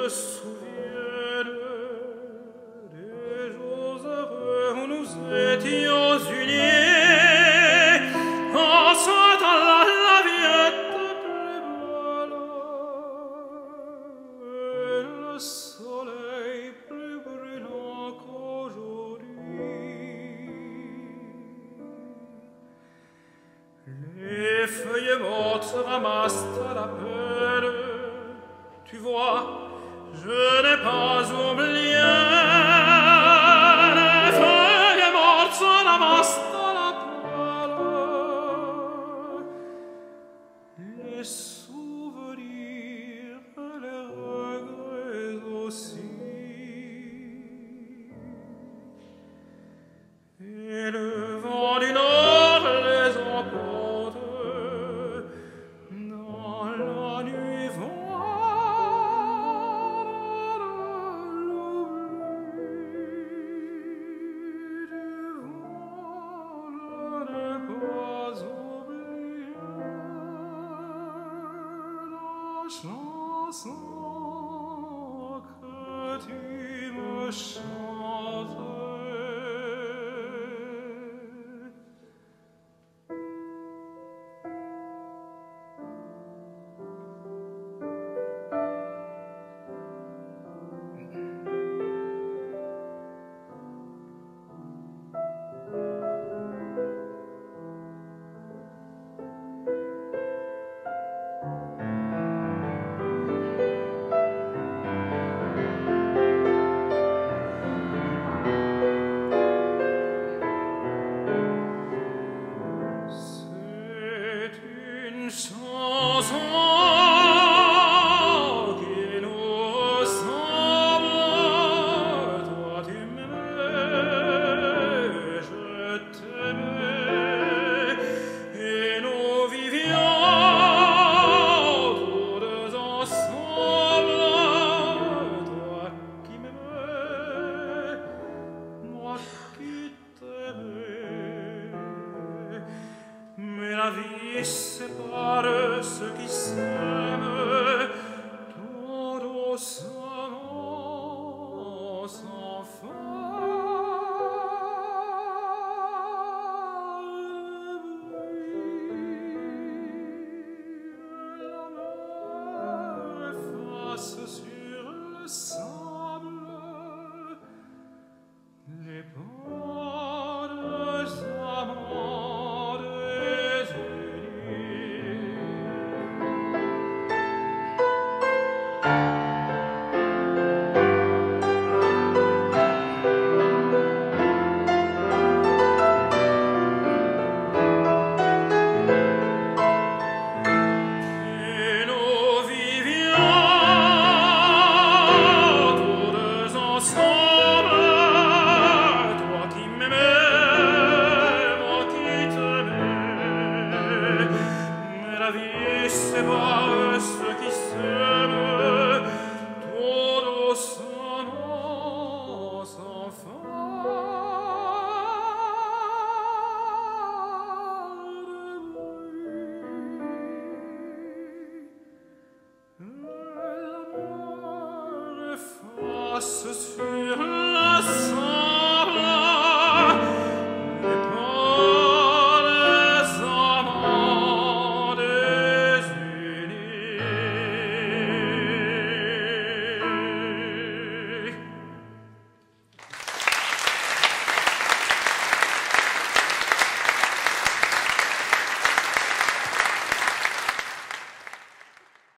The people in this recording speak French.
souvienne des jours heureux où nous étions unis, enceinte à la viette plus belle, et le soleil plus brûlant qu'aujourd'hui. Les feuilles mortes se ramassent à la pelle. Tu vois, je n'ai pas oublié. Les feuilles mortes se ramassent à la pelle. Les souvenirs, les regrets aussi. Et le vent du nord les emporte dans la nuit froide de l'oubli. Je n'ai pas oublié la chanson que tu me chantes. C'est une chanson qui nous ressemble. Toi tu m'aimais, je t'aimais, et nous vivions tous deux ensemble. Toi qui m'aimais, moi qui t'aimais. Mais la vie sépare ceux qui s'aiment tout doucement, sans fin. La mer efface sur le sable les pas des amants désunis. Et nous vivions tous deux ensemble. Toi qui m'aimais, moi qui t'aimais. Mais la vie sépare ceux qui s'aiment tout doucement, sans fin. La mer efface sur